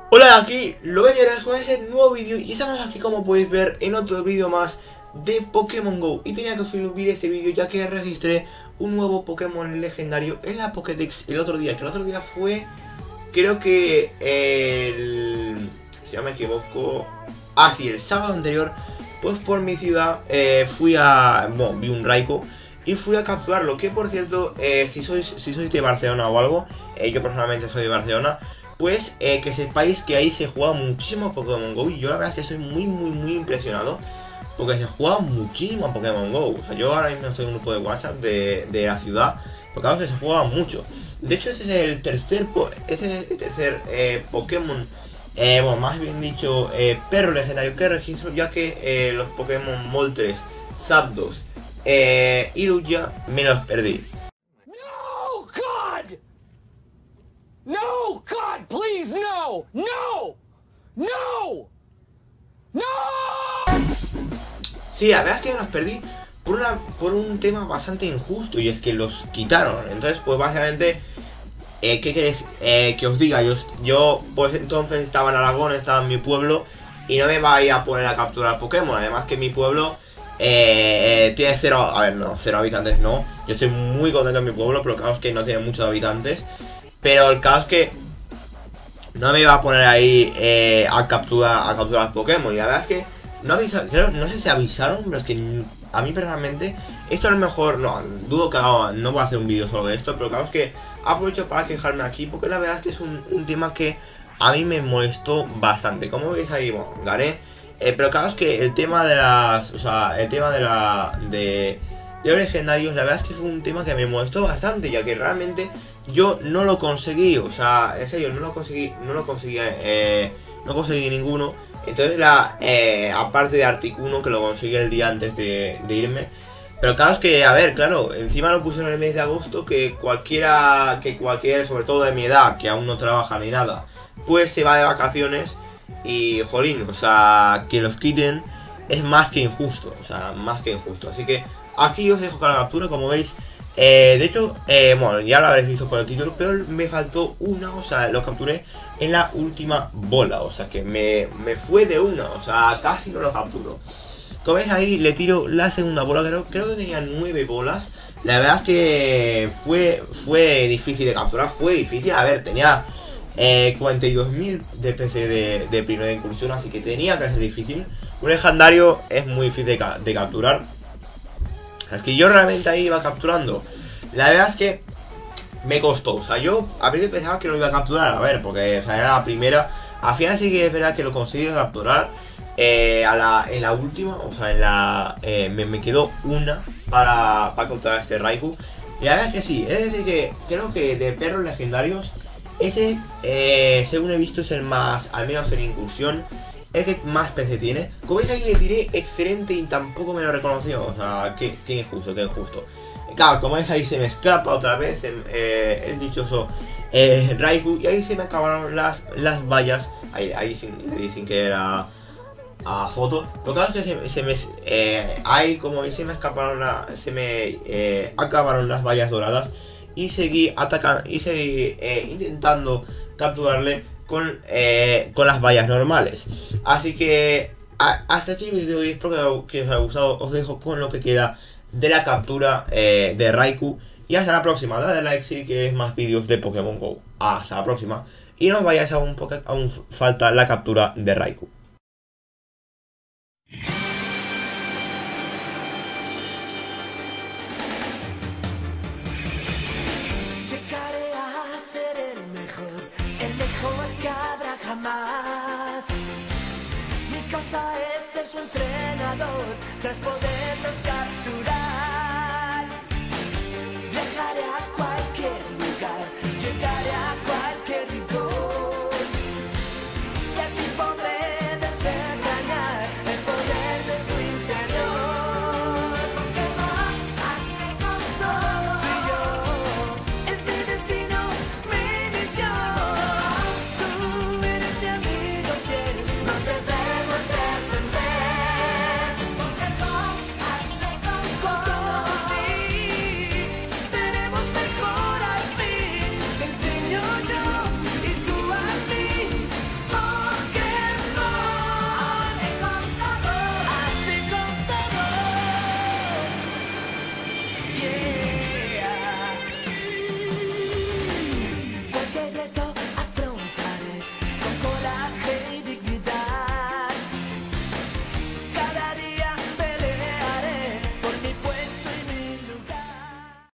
Hola, aquí Logueras con ese nuevo vídeo y estamos aquí, como podéis ver, en otro vídeo más de Pokémon GO. Y tenía que subir este vídeo ya que registré un nuevo Pokémon legendario en la Pokédex el otro día. Que el otro día fue, creo que si no me equivoco, sí, el sábado anterior, pues por mi ciudad vi un Raikou y fui a capturarlo. Que por cierto, si sois de Barcelona o algo, yo personalmente soy de Barcelona, pues que sepáis que ahí se juega muchísimo Pokémon GO. Y yo la verdad es que estoy muy impresionado, porque se juega muchísimo a Pokémon GO. O sea, yo ahora mismo estoy en un grupo de WhatsApp de la ciudad, porque claro que se juega mucho. De hecho, este es el tercer Pokémon, bueno, más bien dicho, perro legendario que registro, ya que los Pokémon Moltres, Zapdos y Lugia me los perdí. No, God! No, God, please, no! No! No! No! Sí, la verdad es que me los perdí por un tema bastante injusto, y es que los quitaron. Entonces, pues básicamente, ¿qué queréis que os diga? Yo pues entonces estaba en Aragón, estaba en mi pueblo, y no me vaya a poner a capturar Pokémon. Además que mi pueblo tiene cero habitantes, no. Yo estoy muy contento en mi pueblo, pero claro es que no tiene muchos habitantes. Pero el caso es que no me iba a poner ahí a capturar Pokémon. Y la verdad es que no avisaron, no sé si avisaron, pero es que a mí personalmente esto a lo mejor, no, dudo que no voy a hacer un vídeo solo de esto. Pero claro es que aprovecho para quejarme aquí, porque la verdad es que es un tema que a mí me molestó bastante. Como veis ahí, bueno, gané. Pero claro es que el tema de los legendarios, la verdad es que fue un tema que me molestó bastante, ya que realmente yo no lo conseguí. O sea, en serio, no conseguí ninguno. Entonces aparte de Articuno, que lo conseguí el día antes de irme. Pero claro es que, a ver, claro, encima lo pusieron en el mes de agosto, que cualquiera, sobre todo de mi edad, que aún no trabaja ni nada, pues se va de vacaciones. Y, jolín, o sea, que los quiten es más que injusto, o sea, más que injusto. Así que aquí os dejo con la captura, como veis. De hecho, bueno, ya lo habréis visto por el título, pero me faltó una, o sea, lo capturé en la última bola. O sea, que me fue de una, o sea, casi no lo capturo. Como veis ahí, le tiro la segunda bola, creo que tenía 9 bolas. La verdad es que fue difícil de capturar, fue difícil. A ver, tenía 42.000 de PC de primera incursión, así que tenía que ser difícil. Un legendario es muy difícil de capturar. Es que yo realmente ahí iba capturando. La verdad es que me costó. O sea, yo a veces pensaba que lo iba a capturar. A ver, porque o sea, era la primera. Al final sí que es verdad que lo conseguí capturar. En la última, o sea, me quedó una para capturar este Raikou. Y la verdad es que sí. Es decir, que creo que de perros legendarios, ese, según he visto, es el más, al menos en incursión, el que más PC tiene. Como veis ahí, le tiré excelente y tampoco me lo reconoció. O sea, qué injusto, qué injusto. Claro, como veis ahí, se me escapa otra vez el dichoso Raikou. Y ahí se me acabaron las vallas. Ahí le dicen que era a foto. Lo claro es que ahí, como veis, se me acabaron las vallas doradas. Y seguí atacando, y seguí intentando capturarle con las vallas normales. Así que hasta aquí el vídeo, y espero que os haya gustado. Os dejo con lo que queda de la captura de Raikou. Y hasta la próxima. Dale like si queréis más vídeos de Pokémon GO. Hasta la próxima. Y no os vayáis aún, porque aún falta la captura de Raikou. Llegaré a ser el mejor que habrá jamás. Mi cosa es ser su entrenador, tras poderlos capturar.